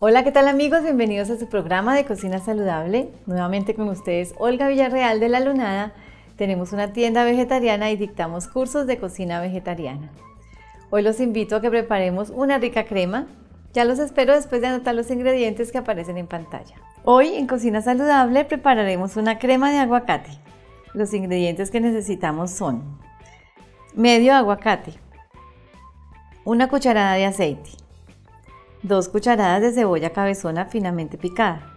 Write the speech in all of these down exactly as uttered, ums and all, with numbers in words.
Hola, ¿qué tal amigos? Bienvenidos a su programa de Cocina Saludable. Nuevamente con ustedes, Olga Villarreal de La Lunada. Tenemos una tienda vegetariana y dictamos cursos de cocina vegetariana. Hoy los invito a que preparemos una rica crema. Ya los espero después de anotar los ingredientes que aparecen en pantalla. Hoy en Cocina Saludable prepararemos una crema de aguacate. Los ingredientes que necesitamos son medio aguacate, una cucharada de aceite, dos cucharadas de cebolla cabezona finamente picada,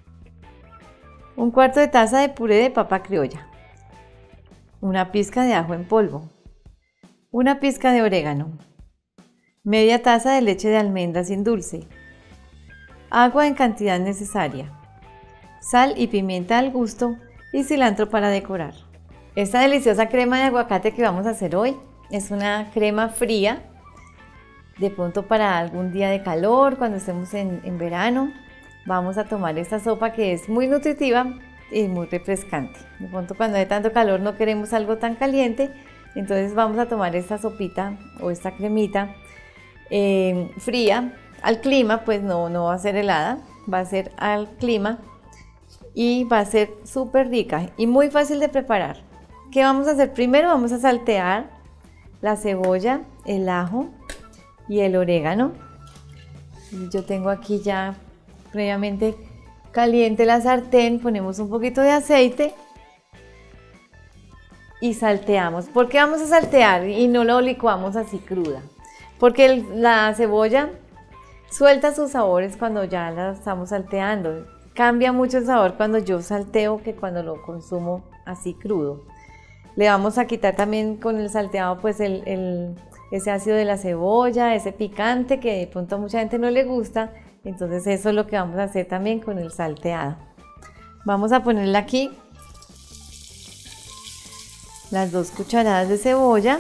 un cuarto de taza de puré de papa criolla, una pizca de ajo en polvo, una pizca de orégano, media taza de leche de almendra sin dulce, agua en cantidad necesaria, sal y pimienta al gusto y cilantro para decorar. Esta deliciosa crema de aguacate que vamos a hacer hoy es una crema fría, de pronto para algún día de calor, cuando estemos en, en verano. Vamos a tomar esta sopa que es muy nutritiva y muy refrescante. De pronto cuando hay tanto calor no queremos algo tan caliente, entonces vamos a tomar esta sopita o esta cremita eh, fría. Al clima, pues no, no va a ser helada, va a ser al clima y va a ser súper rica y muy fácil de preparar. ¿Qué vamos a hacer? Primero vamos a saltear la cebolla, el ajo y el orégano. Yo tengo aquí ya previamente caliente la sartén, ponemos un poquito de aceite y salteamos. ¿Por qué vamos a saltear y no lo licuamos así cruda? Porque el, la cebolla suelta sus sabores cuando ya la estamos salteando. Cambia mucho el sabor cuando yo salteo que cuando lo consumo así crudo. Le vamos a quitar también con el salteado pues el, el ese ácido de la cebolla, ese picante que de pronto a mucha gente no le gusta, entonces eso es lo que vamos a hacer también con el salteado. Vamos a ponerle aquí las dos cucharadas de cebolla.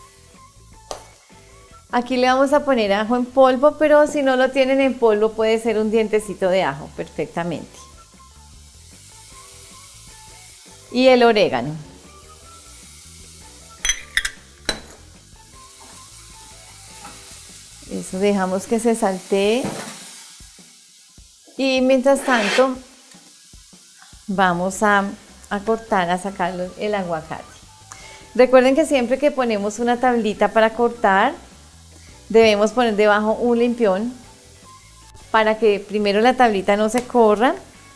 Aquí le vamos a poner ajo en polvo, pero si no lo tienen en polvo puede ser un dientecito de ajo perfectamente. Y el orégano. Eso dejamos que se saltee y mientras tanto vamos a, a cortar, a sacar el aguacate. Recuerden que siempre que ponemos una tablita para cortar debemos poner debajo un limpión para que primero la tablita no se corra,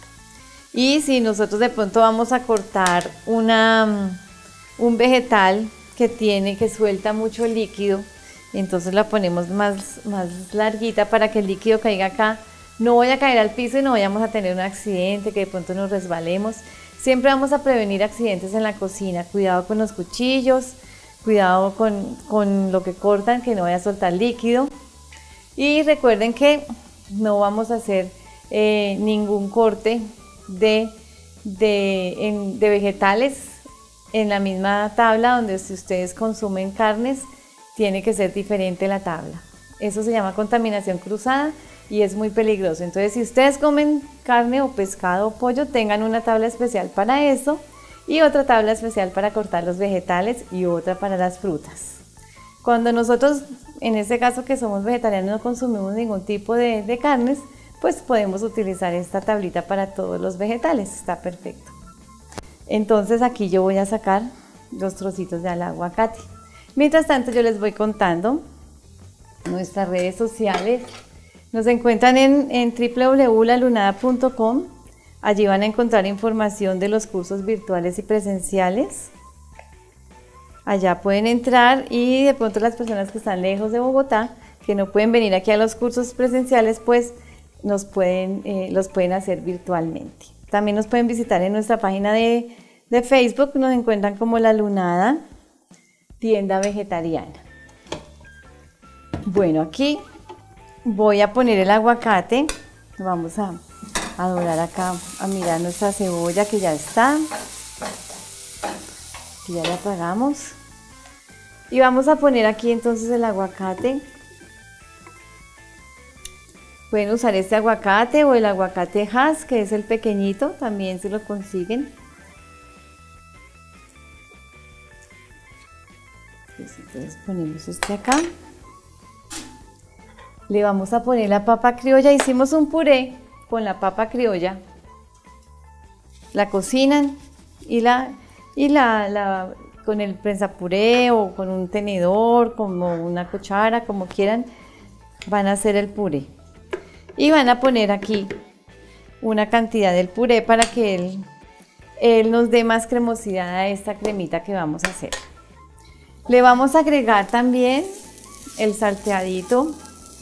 y si nosotros de pronto vamos a cortar una, un vegetal que tiene, que suelta mucho líquido, entonces la ponemos más, más larguita para que el líquido caiga acá, no vaya a caer al piso y no vayamos a tener un accidente, que de pronto nos resbalemos. Siempre vamos a prevenir accidentes en la cocina. Cuidado con los cuchillos, cuidado con, con lo que cortan, que no vaya a soltar líquido. Y recuerden que no vamos a hacer eh, ningún corte de, de, en, de vegetales en la misma tabla donde si ustedes consumen carnes, tiene que ser diferente la tabla. Eso se llama contaminación cruzada y es muy peligroso. Entonces, si ustedes comen carne o pescado o pollo, tengan una tabla especial para eso y otra tabla especial para cortar los vegetales y otra para las frutas. Cuando nosotros, en este caso que somos vegetarianos, no consumimos ningún tipo de, de carnes, pues podemos utilizar esta tablita para todos los vegetales. Está perfecto. Entonces, aquí yo voy a sacar los trocitos del aguacate. Mientras tanto yo les voy contando nuestras redes sociales. Nos encuentran en, en w w w punto la lunada punto com. Allí van a encontrar información de los cursos virtuales y presenciales. Allá pueden entrar y de pronto las personas que están lejos de Bogotá, que no pueden venir aquí a los cursos presenciales, pues nos pueden, eh, los pueden hacer virtualmente. También nos pueden visitar en nuestra página de, de Facebook. Nos encuentran como La Lunada Tienda Vegetariana. Bueno, aquí voy a poner el aguacate. Vamos a, a dorar acá, a mirar nuestra cebolla que ya está, que ya la apagamos. Y vamos a poner aquí entonces el aguacate. Pueden usar este aguacate o el aguacate Hass, que es el pequeñito, también se lo consiguen. Entonces ponemos este acá. Le vamos a poner la papa criolla. Hicimos un puré con la papa criolla. La cocinan y la, y la, la con el prensapuré o con un tenedor, como una cuchara, como quieran, van a hacer el puré. Y van a poner aquí una cantidad del puré para que él, él nos dé más cremosidad a esta cremita que vamos a hacer. Le vamos a agregar también el salteadito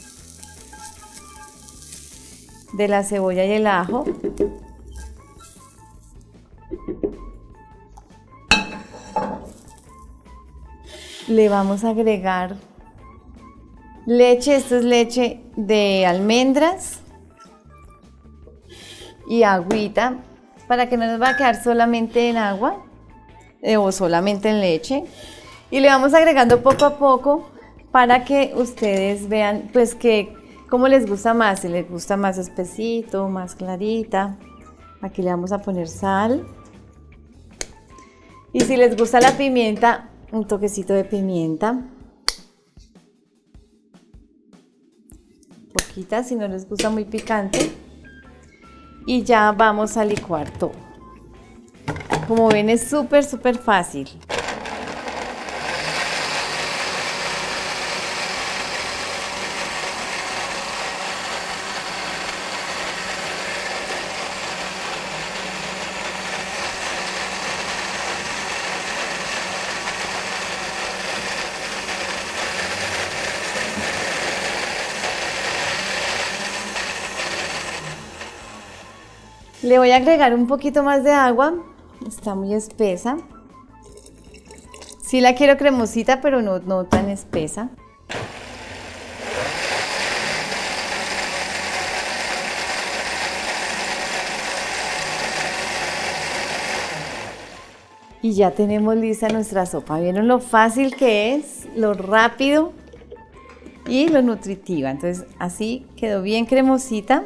de la cebolla y el ajo. Le vamos a agregar leche, esto es leche de almendras y agüita para que no nos va a quedar solamente en agua eh, o solamente en leche. Y le vamos agregando poco a poco para que ustedes vean pues que cómo les gusta más, si les gusta más espesito, más clarita. Aquí le vamos a poner sal. Y si les gusta la pimienta, un toquecito de pimienta. Poquita, si no les gusta muy picante. Y ya vamos a licuar todo. Como ven, es súper, súper fácil. Le voy a agregar un poquito más de agua, está muy espesa. Sí la quiero cremosita, pero no, no tan espesa. Y ya tenemos lista nuestra sopa. ¿Vieron lo fácil que es? Lo rápido y lo nutritiva. Entonces así quedó bien cremosita.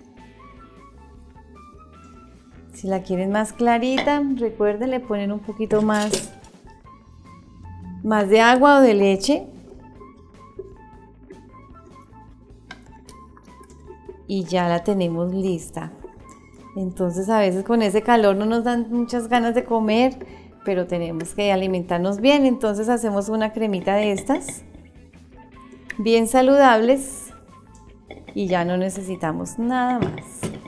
Si la quieren más clarita, recuerden, le ponen un poquito más, más de agua o de leche. Y ya la tenemos lista. Entonces a veces con ese calor no nos dan muchas ganas de comer, pero tenemos que alimentarnos bien. Entonces hacemos una cremita de estas, bien saludables, y ya no necesitamos nada más.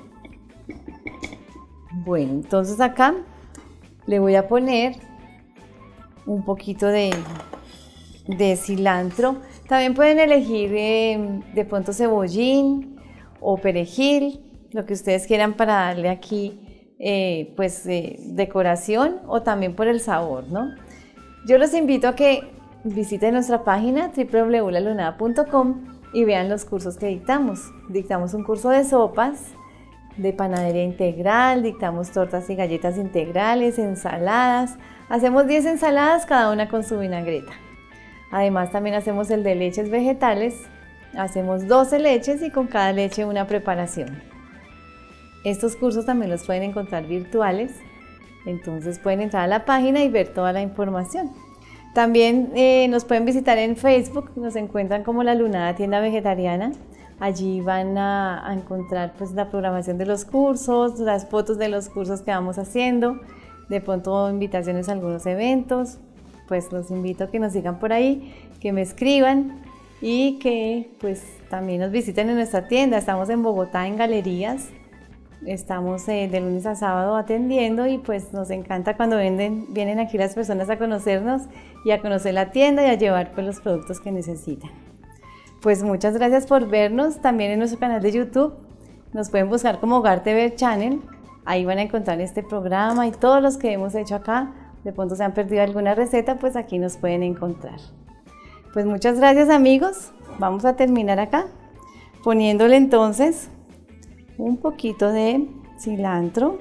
Bueno, entonces acá le voy a poner un poquito de, de cilantro. También pueden elegir eh, de pronto cebollín o perejil, lo que ustedes quieran para darle aquí eh, pues eh, decoración o también por el sabor, ¿no? Yo los invito a que visiten nuestra página doble u doble u doble u punto la lunada punto com y vean los cursos que dictamos. Dictamos un curso de sopas, de panadería integral, dictamos tortas y galletas integrales, ensaladas. Hacemos diez ensaladas, cada una con su vinagreta. Además también hacemos el de leches vegetales. Hacemos doce leches y con cada leche una preparación. Estos cursos también los pueden encontrar virtuales. Entonces pueden entrar a la página y ver toda la información. También eh, nos pueden visitar en Facebook. Nos encuentran como La Lunada Tienda Vegetariana. Allí van a, a encontrar pues la programación de los cursos, las fotos de los cursos que vamos haciendo, de pronto invitaciones a algunos eventos. Pues los invito a que nos sigan por ahí, que me escriban y que pues también nos visiten en nuestra tienda. Estamos en Bogotá, en Galerías. Estamos eh, de lunes a sábado atendiendo y pues nos encanta cuando venden, vienen aquí las personas a conocernos y a conocer la tienda y a llevar pues los productos que necesitan. Pues muchas gracias por vernos. También en nuestro canal de YouTube nos pueden buscar como Hogar T V Channel. Ahí van a encontrar este programa y todos los que hemos hecho acá. De pronto se han perdido alguna receta, pues aquí nos pueden encontrar. Pues muchas gracias, amigos. Vamos a terminar acá poniéndole entonces un poquito de cilantro.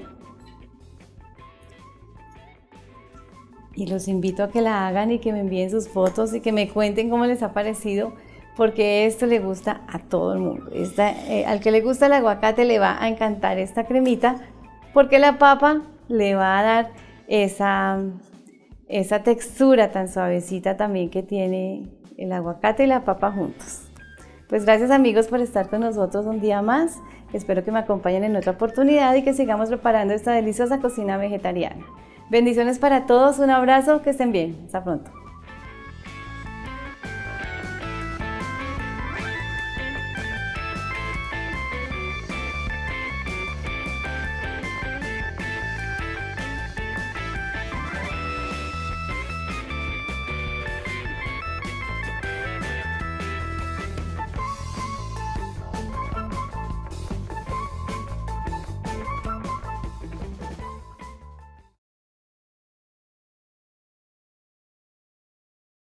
Y los invito a que la hagan y que me envíen sus fotos y que me cuenten cómo les ha parecido, porque esto le gusta a todo el mundo. Esta, eh, al que le gusta el aguacate le va a encantar esta cremita, porque la papa le va a dar esa, esa textura tan suavecita también que tiene el aguacate y la papa juntos. Pues gracias amigos por estar con nosotros un día más. Espero que me acompañen en otra oportunidad y que sigamos preparando esta deliciosa cocina vegetariana. Bendiciones para todos, un abrazo, que estén bien. Hasta pronto.